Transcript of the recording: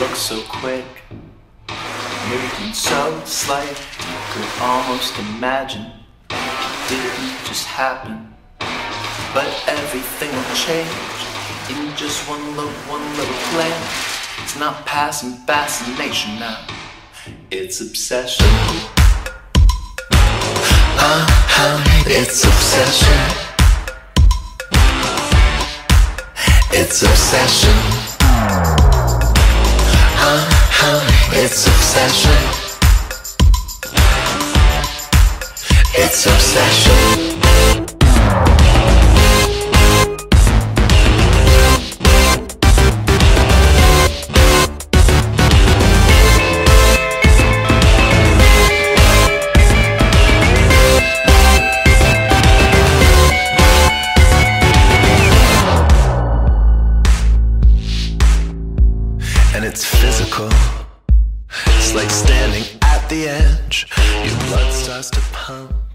looks so quick, moving so slight, could almost imagine it didn't just happen. But everything will change in just one little glance. It's not passing fascination now, it's obsession. It's obsession. It's obsession. It's obsession. It's obsession. And it's physical. It's like standing at the edge. Your blood starts to pump.